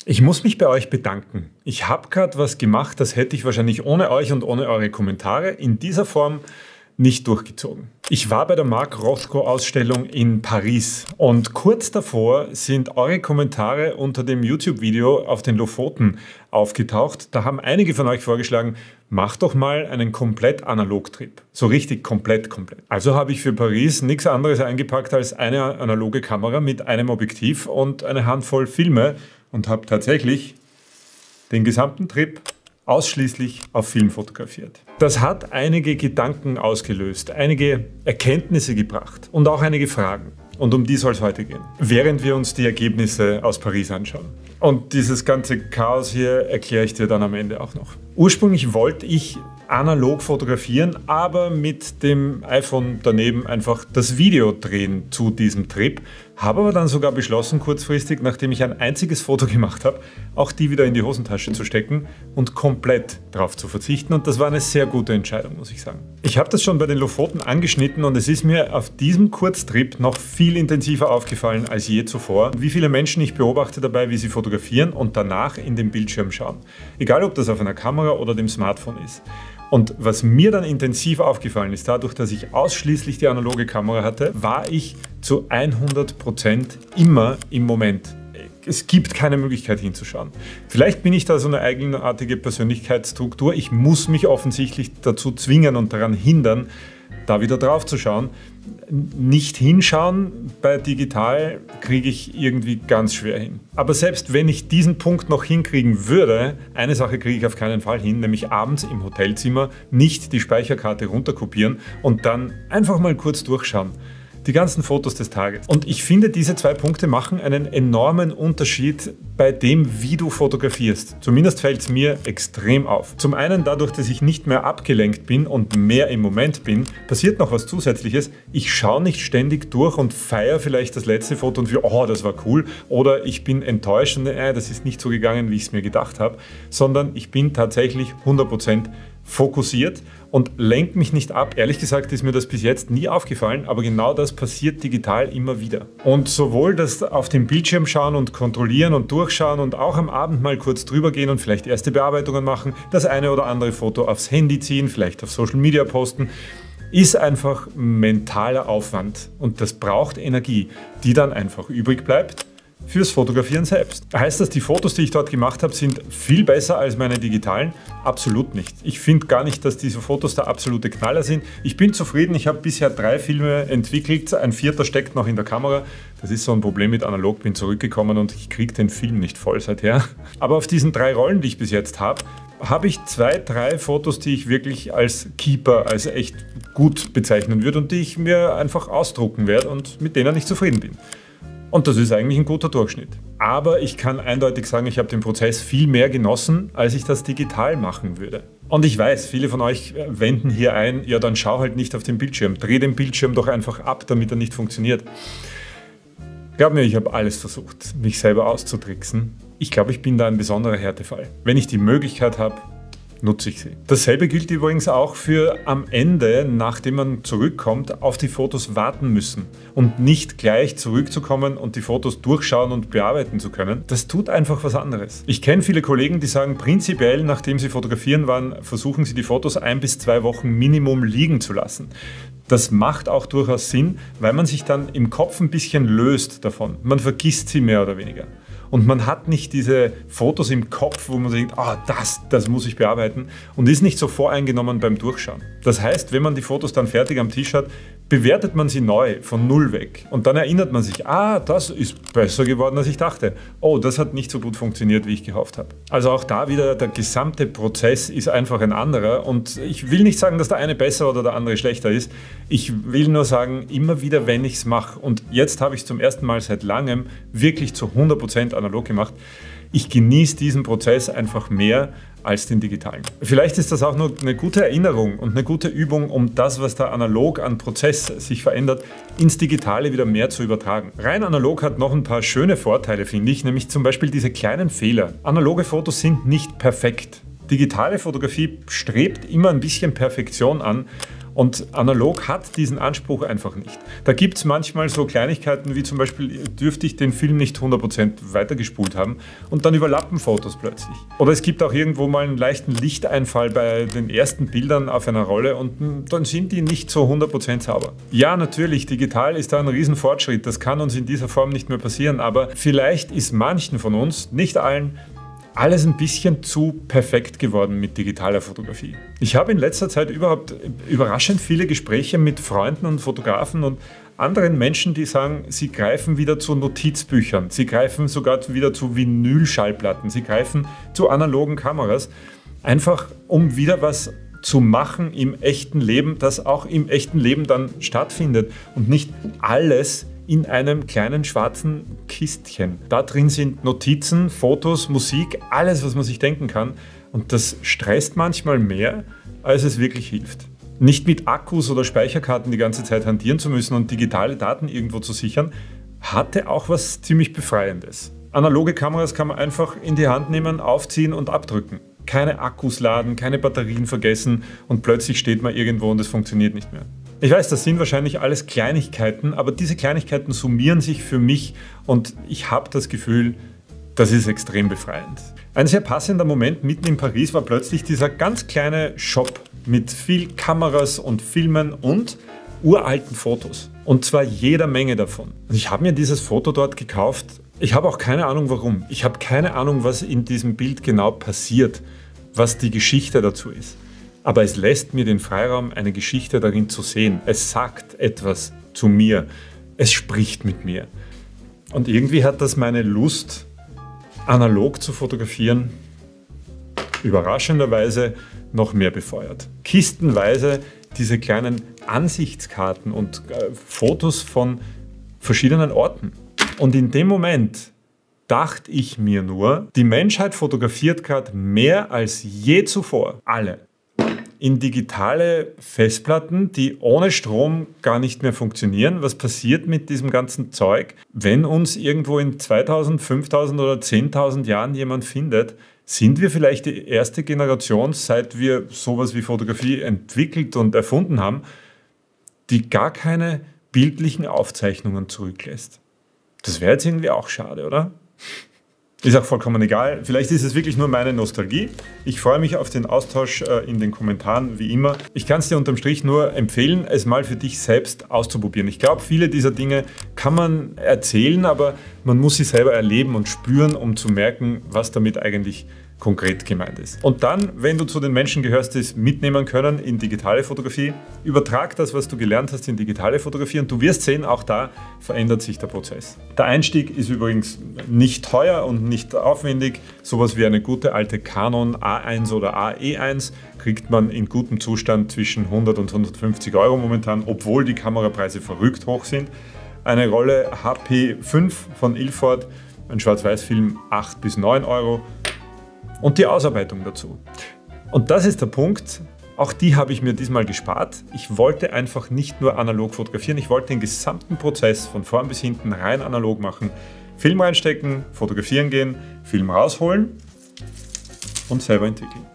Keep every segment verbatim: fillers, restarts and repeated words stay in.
Ich muss mich bei euch bedanken. Ich habe gerade was gemacht, das hätte ich wahrscheinlich ohne euch und ohne eure Kommentare in dieser Form nicht durchgezogen. Ich war bei der Marc Rothko-Ausstellung in Paris und kurz davor sind eure Kommentare unter dem YouTube-Video auf den Lofoten aufgetaucht. Da haben einige von euch vorgeschlagen, mach doch mal einen komplett Analog-Trip. So richtig komplett, komplett. Also habe ich für Paris nichts anderes eingepackt als eine analoge Kamera mit einem Objektiv und eine Handvoll Filme und habe tatsächlich den gesamten Trip ausschließlich auf Film fotografiert. Das hat einige Gedanken ausgelöst, einige Erkenntnisse gebracht und auch einige Fragen. Und um die soll es heute gehen, während wir uns die Ergebnisse aus Paris anschauen. Und dieses ganze Chaos hier erkläre ich dir dann am Ende auch noch. Ursprünglich wollte ich analog fotografieren, aber mit dem iPhone daneben einfach das Video drehen zu diesem Trip. Habe aber dann sogar beschlossen, kurzfristig, nachdem ich ein einziges Foto gemacht habe, auch die wieder in die Hosentasche zu stecken und komplett darauf zu verzichten. Und das war eine sehr gute Entscheidung, muss ich sagen. Ich habe das schon bei den Lofoten angeschnitten und es ist mir auf diesem Kurztrip noch viel intensiver aufgefallen als je zuvor, wie viele Menschen ich beobachte dabei, wie sie fotografieren und danach in den Bildschirm schauen. Egal, ob das auf einer Kamera oder dem Smartphone ist. Und was mir dann intensiv aufgefallen ist, dadurch, dass ich ausschließlich die analoge Kamera hatte, war ich zu hundert Prozent immer im Moment. Es gibt keine Möglichkeit hinzuschauen. Vielleicht bin ich da so eine eigenartige Persönlichkeitsstruktur. Ich muss mich offensichtlich dazu zwingen und daran hindern, da wieder drauf zu schauen. Nicht hinschauen bei digital kriege ich irgendwie ganz schwer hin. Aber selbst wenn ich diesen Punkt noch hinkriegen würde, eine Sache kriege ich auf keinen Fall hin, nämlich abends im Hotelzimmer nicht die Speicherkarte runterkopieren und dann einfach mal kurz durchschauen. Die ganzen Fotos des Tages. Und ich finde, diese zwei Punkte machen einen enormen Unterschied bei dem, wie du fotografierst. Zumindest fällt es mir extrem auf. Zum einen dadurch, dass ich nicht mehr abgelenkt bin und mehr im Moment bin, passiert noch was Zusätzliches. Ich schaue nicht ständig durch und feiere vielleicht das letzte Foto und für, oh, das war cool. Oder ich bin enttäuscht und äh, das ist nicht so gegangen, wie ich es mir gedacht habe. Sondern ich bin tatsächlich hundert Prozent fokussiert und lenkt mich nicht ab. Ehrlich gesagt ist mir das bis jetzt nie aufgefallen, aber genau das passiert digital immer wieder. Und sowohl das auf den Bildschirm schauen und kontrollieren und durchschauen und auch am Abend mal kurz drüber gehen und vielleicht erste Bearbeitungen machen, das eine oder andere Foto aufs Handy ziehen, vielleicht auf Social Media posten, ist einfach mentaler Aufwand und das braucht Energie, die dann einfach übrig bleibt fürs Fotografieren selbst. Heißt das, die Fotos, die ich dort gemacht habe, sind viel besser als meine digitalen? Absolut nicht. Ich finde gar nicht, dass diese Fotos der absolute Knaller sind. Ich bin zufrieden, ich habe bisher drei Filme entwickelt, ein vierter steckt noch in der Kamera. Das ist so ein Problem mit analog, bin zurückgekommen und ich kriege den Film nicht voll seither. Aber auf diesen drei Rollen, die ich bis jetzt habe, habe ich zwei, drei Fotos, die ich wirklich als Keeper, als echt gut bezeichnen würde und die ich mir einfach ausdrucken werde und mit denen ich zufrieden bin. Und das ist eigentlich ein guter Durchschnitt. Aber ich kann eindeutig sagen, ich habe den Prozess viel mehr genossen, als ich das digital machen würde. Und ich weiß, viele von euch wenden hier ein, ja dann schau halt nicht auf den Bildschirm, dreh den Bildschirm doch einfach ab, damit er nicht funktioniert. Glaub mir, ich habe alles versucht, mich selber auszutricksen. Ich glaube, ich bin da ein besonderer Härtefall. Wenn ich die Möglichkeit habe, nutze ich sie. Dasselbe gilt übrigens auch für am Ende, nachdem man zurückkommt, auf die Fotos warten müssen und nicht gleich zurückzukommen und die Fotos durchschauen und bearbeiten zu können. Das tut einfach was anderes. Ich kenne viele Kollegen, die sagen, prinzipiell, nachdem sie fotografieren waren, versuchen sie die Fotos ein bis zwei Wochen Minimum liegen zu lassen. Das macht auch durchaus Sinn, weil man sich dann im Kopf ein bisschen löst davon. Man vergisst sie mehr oder weniger. Und man hat nicht diese Fotos im Kopf, wo man denkt, ah, das, das muss ich bearbeiten und ist nicht so voreingenommen beim Durchschauen. Das heißt, wenn man die Fotos dann fertig am Tisch hat, bewertet man sie neu, von null weg. Und dann erinnert man sich, ah, das ist besser geworden, als ich dachte. Oh, das hat nicht so gut funktioniert, wie ich gehofft habe. Also auch da wieder, der gesamte Prozess ist einfach ein anderer. Und ich will nicht sagen, dass der eine besser oder der andere schlechter ist. Ich will nur sagen, immer wieder, wenn ich es mache, und jetzt habe ich es zum ersten Mal seit langem wirklich zu hundert Prozent analog gemacht, ich genieße diesen Prozess einfach mehr als den digitalen. Vielleicht ist das auch nur eine gute Erinnerung und eine gute Übung, um das, was da analog an Prozess sich verändert, ins Digitale wieder mehr zu übertragen. Rein analog hat noch ein paar schöne Vorteile, finde ich, nämlich zum Beispiel diese kleinen Fehler. Analoge Fotos sind nicht perfekt. Digitale Fotografie strebt immer ein bisschen Perfektion an. Und analog hat diesen Anspruch einfach nicht. Da gibt es manchmal so Kleinigkeiten wie zum Beispiel, dürfte ich den Film nicht hundert Prozent weitergespult haben und dann überlappen Fotos plötzlich. Oder es gibt auch irgendwo mal einen leichten Lichteinfall bei den ersten Bildern auf einer Rolle und dann sind die nicht so hundert Prozent sauber. Ja, natürlich, digital ist da ein Riesenfortschritt, das kann uns in dieser Form nicht mehr passieren, aber vielleicht ist manchen von uns, nicht allen, alles ein bisschen zu perfekt geworden mit digitaler Fotografie. Ich habe in letzter Zeit überhaupt überraschend viele Gespräche mit Freunden und Fotografen und anderen Menschen, die sagen, sie greifen wieder zu Notizbüchern, sie greifen sogar wieder zu Vinylschallplatten, sie greifen zu analogen Kameras, einfach um wieder was zu machen im echten Leben, das auch im echten Leben dann stattfindet und nicht alles in einem kleinen schwarzen Kistchen. Da drin sind Notizen, Fotos, Musik, alles, was man sich denken kann. Und das stresst manchmal mehr, als es wirklich hilft. Nicht mit Akkus oder Speicherkarten die ganze Zeit hantieren zu müssen und digitale Daten irgendwo zu sichern, hatte auch was ziemlich Befreiendes. Analoge Kameras kann man einfach in die Hand nehmen, aufziehen und abdrücken. Keine Akkus laden, keine Batterien vergessen und plötzlich steht man irgendwo und es funktioniert nicht mehr. Ich weiß, das sind wahrscheinlich alles Kleinigkeiten, aber diese Kleinigkeiten summieren sich für mich und ich habe das Gefühl, das ist extrem befreiend. Ein sehr passender Moment mitten in Paris war plötzlich dieser ganz kleine Shop mit viel Kameras und Filmen und uralten Fotos. Und zwar jeder Menge davon. Und ich habe mir dieses Foto dort gekauft. Ich habe auch keine Ahnung warum. Ich habe keine Ahnung, was in diesem Bild genau passiert, was die Geschichte dazu ist. Aber es lässt mir den Freiraum, eine Geschichte darin zu sehen. Es sagt etwas zu mir. Es spricht mit mir. Und irgendwie hat das meine Lust, analog zu fotografieren, überraschenderweise noch mehr befeuert. Kistenweise diese kleinen Ansichtskarten und äh, Fotos von verschiedenen Orten. Und in dem Moment dachte ich mir nur, die Menschheit fotografiert gerade mehr als je zuvor. Alle. In digitale Festplatten, die ohne Strom gar nicht mehr funktionieren. Was passiert mit diesem ganzen Zeug, wenn uns irgendwo in zweitausend, fünftausend oder zehntausend Jahren jemand findet? Sind wir vielleicht die erste Generation, seit wir sowas wie Fotografie entwickelt und erfunden haben, die gar keine bildlichen Aufzeichnungen zurücklässt? Das wäre jetzt irgendwie auch schade, oder? Ist auch vollkommen egal. Vielleicht ist es wirklich nur meine Nostalgie. Ich freue mich auf den Austausch in den Kommentaren, wie immer. Ich kann es dir unterm Strich nur empfehlen, es mal für dich selbst auszuprobieren. Ich glaube, viele dieser Dinge kann man erzählen, aber man muss sie selber erleben und spüren, um zu merken, was damit eigentlich konkret gemeint ist. Und dann, wenn du zu den Menschen gehörst, die es mitnehmen können in digitale Fotografie, übertrag das, was du gelernt hast, in digitale Fotografie und du wirst sehen, auch da verändert sich der Prozess. Der Einstieg ist übrigens nicht teuer und nicht aufwendig. Sowas wie eine gute alte Canon A eins oder A E eins kriegt man in gutem Zustand zwischen hundert und hundertfünfzig Euro momentan, obwohl die Kamerapreise verrückt hoch sind. Eine Rolle H P fünf von Ilford, ein Schwarz-Weiß-Film, acht bis neun Euro. Und die Ausarbeitung dazu. Und das ist der Punkt, auch die habe ich mir diesmal gespart. Ich wollte einfach nicht nur analog fotografieren, ich wollte den gesamten Prozess von vorn bis hinten rein analog machen. Film reinstecken, fotografieren gehen, Film rausholen und selber entwickeln.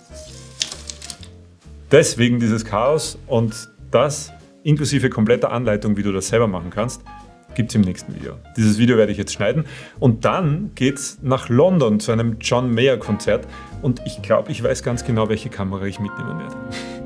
Deswegen dieses Chaos und das inklusive kompletter Anleitung, wie du das selber machen kannst, gibt es im nächsten Video. Dieses Video werde ich jetzt schneiden und dann geht es nach London zu einem John Mayer Konzert und ich glaube, ich weiß ganz genau, welche Kamera ich mitnehmen werde.